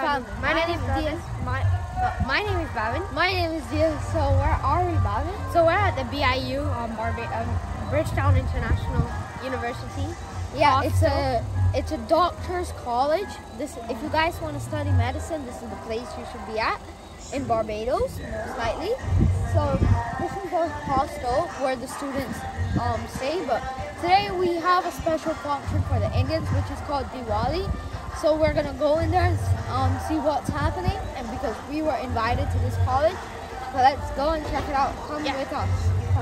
My name is Diaz. My name is Bhavin. My name is Diaz. So where are we, Bhavin? So we're at the BIU, Bridgetown International University. Yeah, it's a doctor's college. If you guys want to study medicine, this is the place you should be at in Barbados, most likely. So this is a hostel where the students stay. But today we have a special function for the Indians, which is called Diwali. So we're gonna go in there and see what's happening, and because we were invited to this college, so let's go and check it out. Come with us.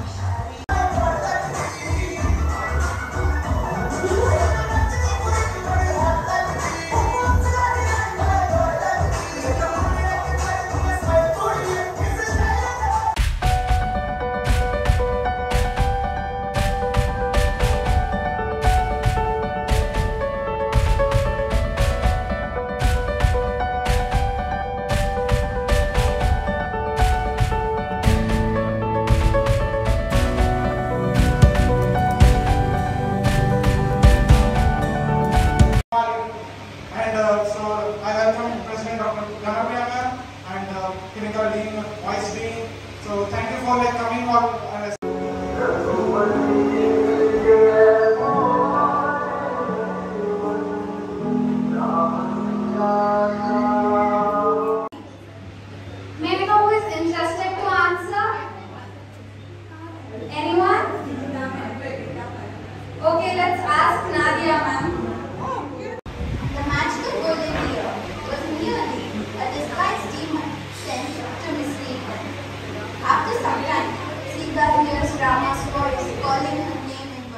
So I welcome President Dr. and Clinical Dean, Vice Dean. So thank you for coming all. May we know who is interested to answer? Anyone? Okay, let's ask Nadia, ma'am. The magical golden deer was merely a disguised demon sent to mislead them. After some time, Sita hears Rama's voice calling her name in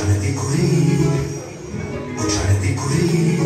Uçaneti kuri, uçaneti kuri.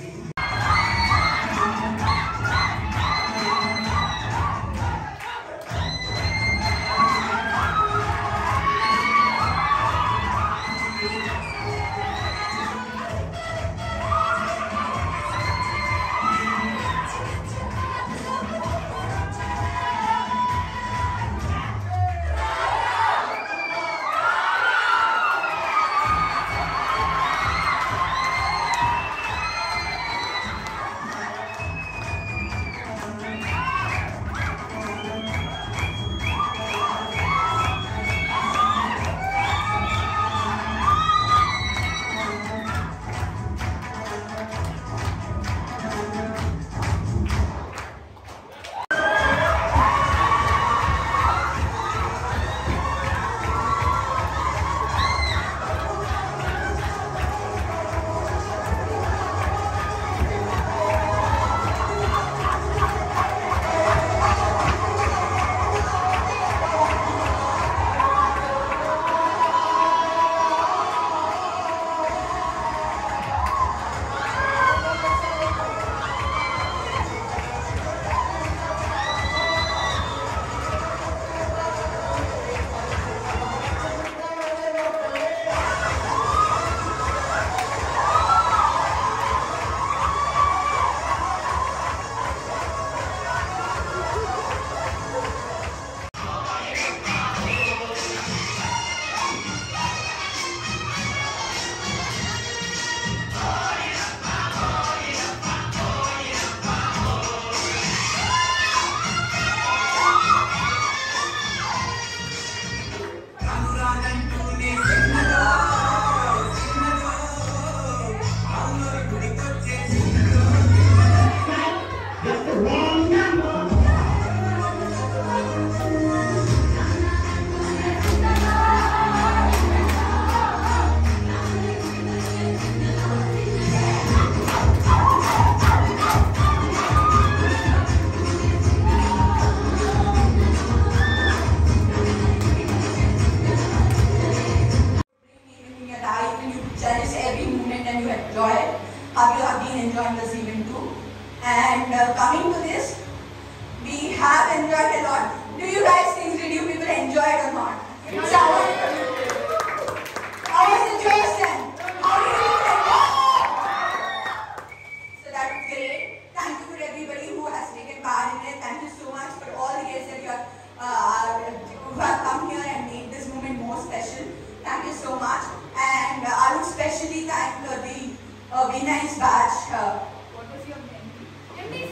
cherish every moment and you enjoy it. How you have been enjoying this event too. And coming to this, we have enjoyed a lot. Do you guys think, did you people enjoy it or not? How was the choice then? How did you enjoy it? So that's great. Thank you for everybody who has taken part in it. Thank you so much for all the guests that you who have come here and made this moment more special. Thank you so much. And I would especially thank the V9's batch. What was your name?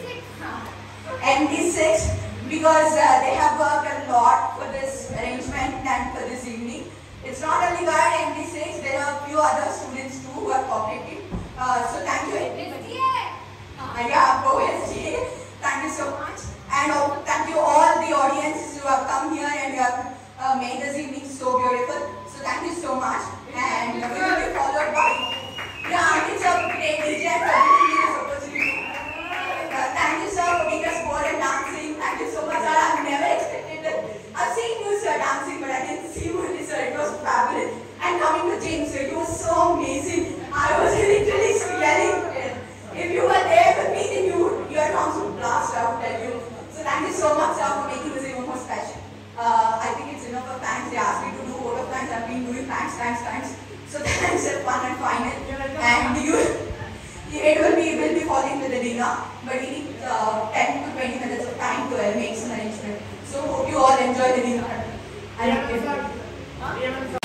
MD6, because they have worked a lot for this arrangement and for this evening. It's not only about MD6, there are a few other students too who have cooperated. So thank you everybody. Yeah, OSJ. Thank you so much. And thank you all the audiences who have come here and you have made this evening so beautiful. So thank you so much. And we will be followed by, it's a great DJ for giving me this opportunity. Thank you sir for being a sport and dancing. Thank you so much sir. I've never expected that. I've seen you sir dancing but I didn't see you only sir. It was fabulous. And coming to James sir, it was so amazing. I was literally yelling. If you were there with me then your tongues would blast out, I tell you. So thank you so much sir for making this even more special. I think it's enough of thanks. They asked me to do all of thanks. I've been doing thanks. So thanks are fun and final. And it will be falling to the dinner, but we need 10 to 20 minutes of time to make some arrangement. So hope you all enjoy the dinner.